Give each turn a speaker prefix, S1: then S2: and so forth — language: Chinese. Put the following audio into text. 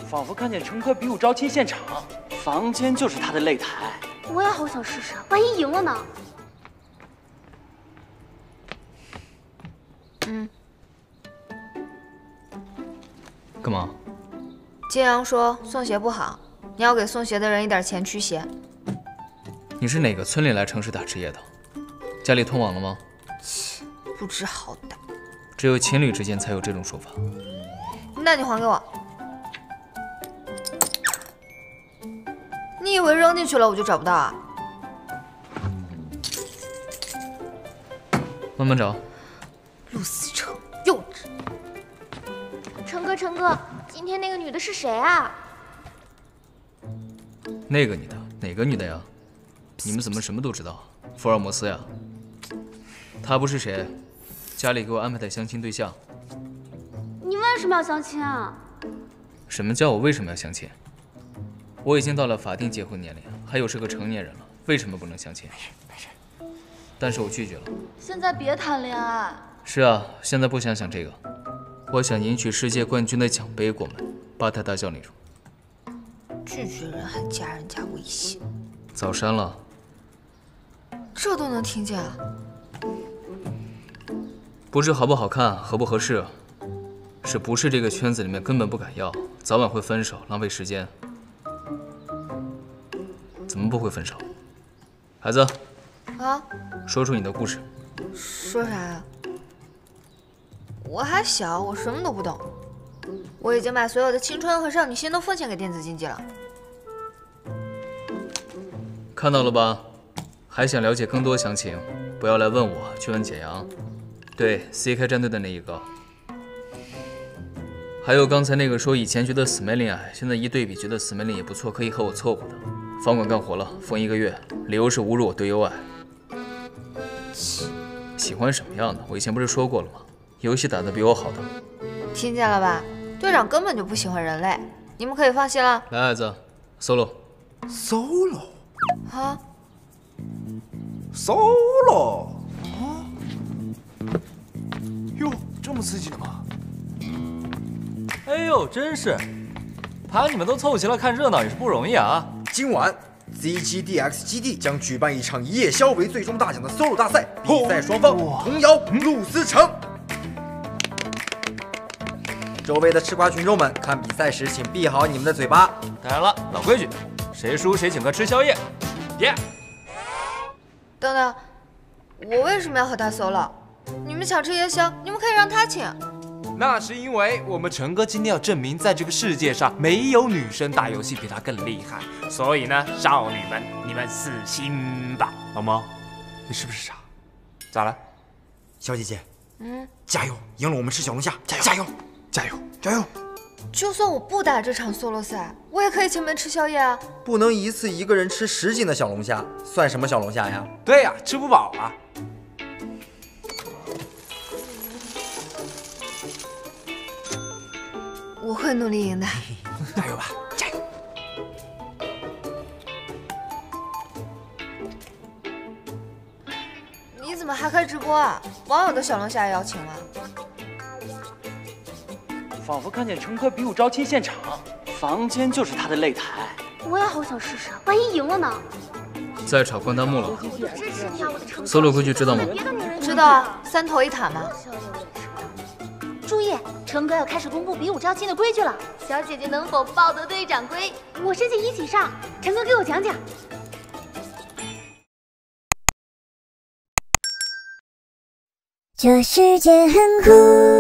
S1: 仿佛看见陈科比武招亲现场，房间就是他的擂台。
S2: 我也好想试试，万一赢了呢？
S3: 干嘛？
S4: 金阳说送鞋不好，你要给送鞋的人一点钱驱邪。
S3: 你是哪个村里来城市打职业的？家里通网了吗？
S4: 切，不知好歹。
S3: 只有情侣之间才有这种说法。
S4: 那你还给我。你以为扔进去了我就找不到啊？
S3: 慢慢找。
S4: 陆思成，幼稚。
S2: 陈哥，今天那个女的是谁啊？
S3: 那个女的，哪个女的呀？你们怎么什么都知道？福尔摩斯呀？她不是谁，家里给我安排的相亲对象。
S2: 你为什么要相亲啊？
S3: 什么叫我为什么要相亲？我已经到了法定结婚年龄，还有是个成年人了，为什么不能相亲？没事。但是我拒绝了。
S2: 现在别谈恋爱。
S3: 是啊，现在不想想这个。我想赢取世界冠军的奖杯过门，八抬大轿那种。
S4: 拒绝人还加人家微信，
S3: 早删了。
S4: 这都能听见啊？
S3: 不是好不好看，合不合适，是不是这个圈子里面根本不敢要，早晚会分手，浪费时间。怎么不会分手？孩子，
S4: 啊？
S3: 说出你的故事。
S4: 说啥呀？我还小，我什么都不懂。我已经把所有的青春和少女心都奉献给电子竞技了。
S3: 看到了吧？还想了解更多详情，不要来问我，去问简阳。对 CK 战队的那一个。还有刚才那个说以前觉得 Smelling 矮，现在一对比觉得 Smelling 也不错，可以和我凑合的。房管干活了，封1个月，理由是侮辱我队友矮。喜欢什么样的？我以前不是说过了吗？游戏打得比我好的。
S4: 听见了吧？队长根本就不喜欢人类，你们可以放心了。
S3: 来，孩子 ，solo。
S5: solo。
S4: 啊
S5: ？solo。啊？哟，这么刺激的吗？
S6: 哎呦，真是，把你们都凑齐了看热闹也是不容易啊！
S5: 今晚 ZGDX 基地将举办一场以夜宵为最终大奖的 solo 大赛，比赛双方童谣陆思成。周围的吃瓜群众们，看比赛时请闭好你们的嘴巴。
S6: 当然了，老规矩，谁输谁请客吃宵夜。耶！
S4: 等等，我为什么要和他 solo？ 你们想吃夜宵，你们可以让他请。
S7: 那是因为我们陈哥今天要证明，在这个世界上没有女生打游戏比他更厉害，所以呢，少女们，你们死心吧。老猫，你是不是傻？咋了？
S5: 小姐姐，加油！赢了我们吃小龙虾，加油！加油！加油！加油！
S4: 就算我不打这场 solo 赛，我也可以请你们吃宵夜啊。
S5: 不能一次一个人吃10斤的小龙虾，算什么小龙虾呀？
S7: 对呀，吃不饱啊。
S4: 我会努力赢的，
S5: 加油吧，加油！
S4: 你怎么还开直播啊？网友的小龙虾也要请吗？
S1: 仿佛看见陈科比武招亲现场，房间就是他的擂台。
S2: 我也好想试试，万一赢了呢？
S3: 在炒关弹幕了。
S2: 支持你啊，我的陈哥。
S3: solo 规矩知道吗？
S4: 知道啊，3头1塔嘛。
S2: 注意，陈哥要开始公布比武招亲的规矩了。小姐姐能否抱得队长归？我申请一起上。陈哥给我讲讲。
S8: 这世界很酷。